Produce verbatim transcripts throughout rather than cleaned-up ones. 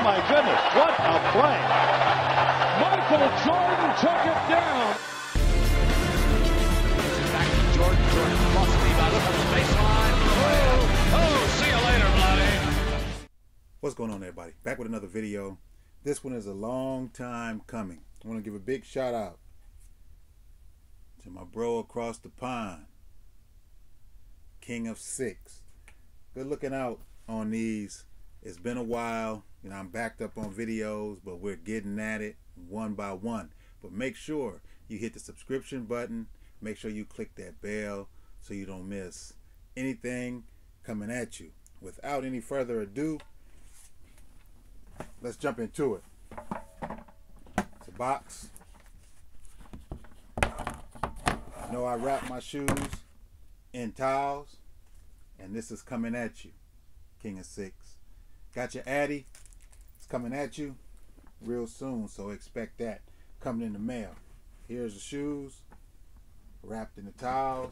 my goodness, what a play. Michael Jordan took it down. Back to Jordan. Jordan crosses the ball up on the baseline. Oh, oh, see you later, buddy. What's going on, everybody? Back with another video. This one is a long time coming. I want to give a big shout out to my bro across the pond, King of Six. Good looking out on these. It's been a while, you know, I'm backed up on videos, but we're getting at it one by one. But make sure you hit the subscription button. Make sure you click that bell so you don't miss anything coming at you. Without any further ado, let's jump into it. It's a box. You know I wrap my shoes in towels, and this is coming at you, King of Six. Got your Addy, it's coming at you real soon, so expect that coming in the mail. Here's the shoes, wrapped in the towels.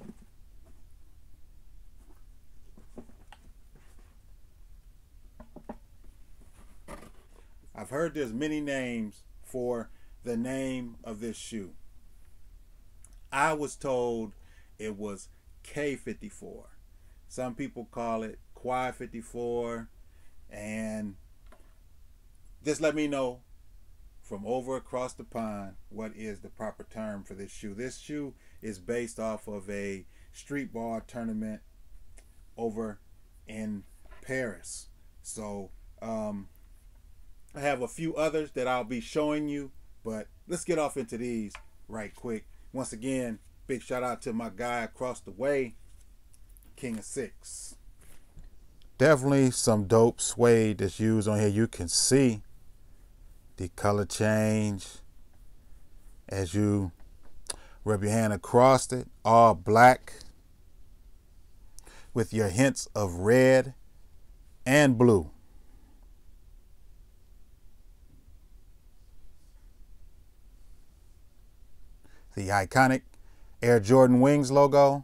I've heard there's many names for the name of this shoe. I was told it was K fifty-four. Some people call it Quad fifty-four. And just let me know from over across the pond what is the proper term for this shoe. This shoe is based off of a street ball tournament over in Paris. So um, I have a few others that I'll be showing you, but let's get off into these right quick. Once again, big shout out to my guy across the way, King of Six. Definitely some dope suede that's used on here. You can see the color change as you rub your hand across it. All black with your hints of red and blue. The iconic Air Jordan Wings logo.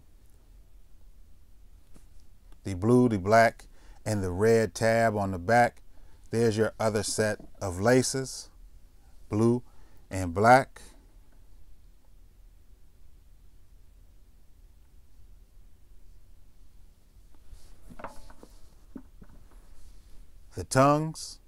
The blue, the black, and the red tab on the back. There's your other set of laces, blue and black. The tongues.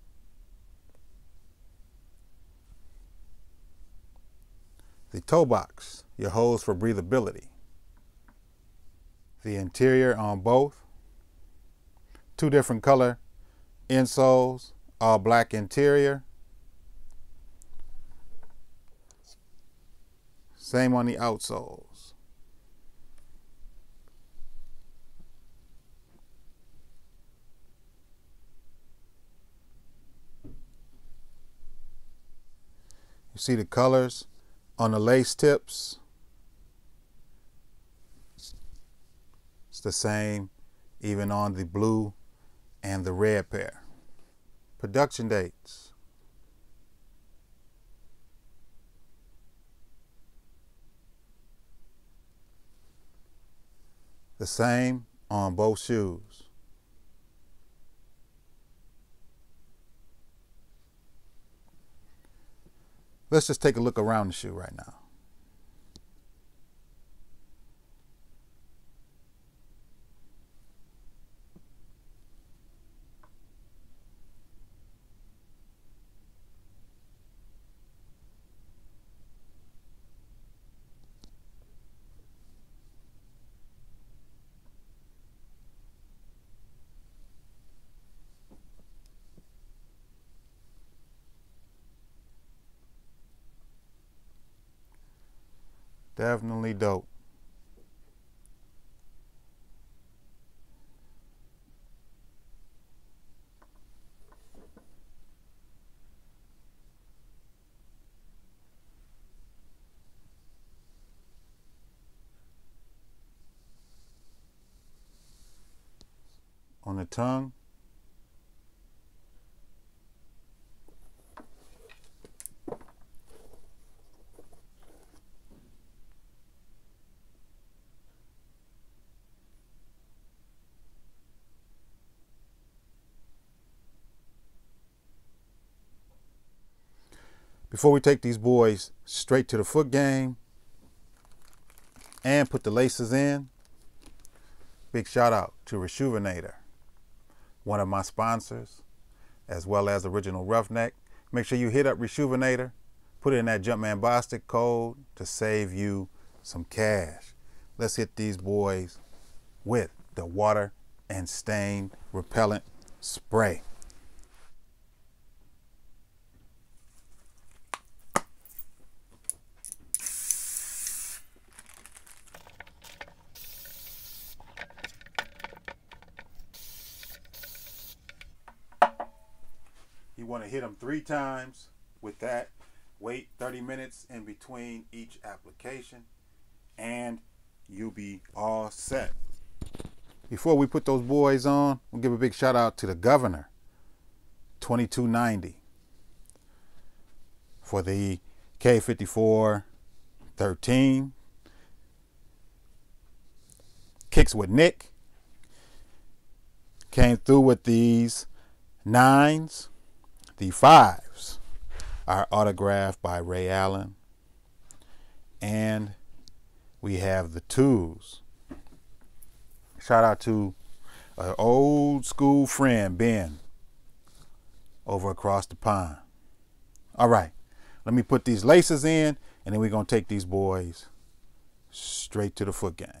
The toe box, your holes for breathability. The interior on both. Two different color insoles, all black interior. Same on the outsoles. You see the colors on the lace tips. It's the same even on the blue and the red pair. Production dates. The same on both shoes. Let's just take a look around the shoe right now. Definitely dope. On the tongue. Before we take these boys straight to the foot game and put the laces in, big shout out to Resjuvenator, one of my sponsors, as well as Original Roughneck. Make sure you hit up Resjuvenator, put in that Jumpman Bostic code to save you some cash. Let's hit these boys with the water and stain repellent spray. You want to hit them three times with that. Wait thirty minutes in between each application and you'll be all set. Before we put those boys on, we'll give a big shout out to the Governor twenty-two ninety for the K fifty-four thirteen. Kicks with Nick. Came through with these nines. The fives are autographed by Ray Allen. And we have the twos. Shout out to an old school friend, Ben, over across the pond. All right, let me put these laces in, and then we're going to take these boys straight to the foot game.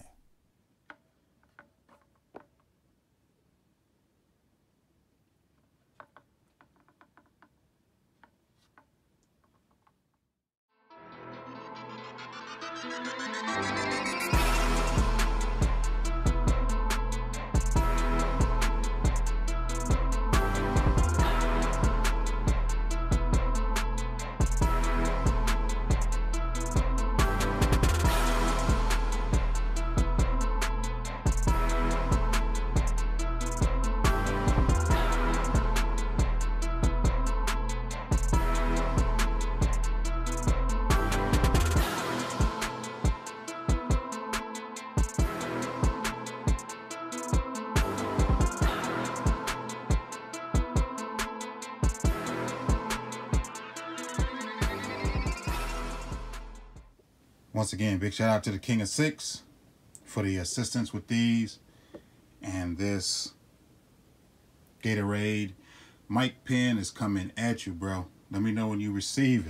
Once again, big shout out to the King of Six for the assistance with these and this Gatorade. Mike Penn is coming at you, bro. Let me know when you receive it.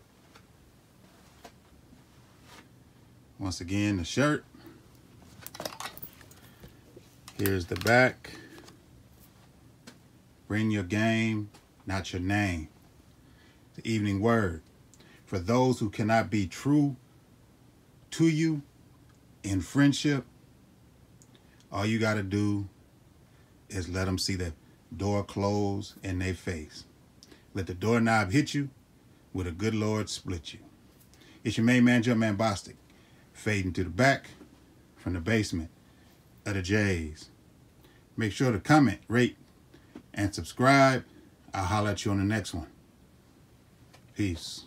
Once again, the shirt. Here's the back. Bring your game, not your name. The evening word. For those who cannot be true to you in friendship, all you got to do is let them see the door close in their face. Let the doorknob hit you, with a good Lord split you. It's your main man, Jumpman Bostic, fading to the back from the basement of the J's. Make sure to comment, rate, and subscribe. I'll holler at you on the next one. Peace.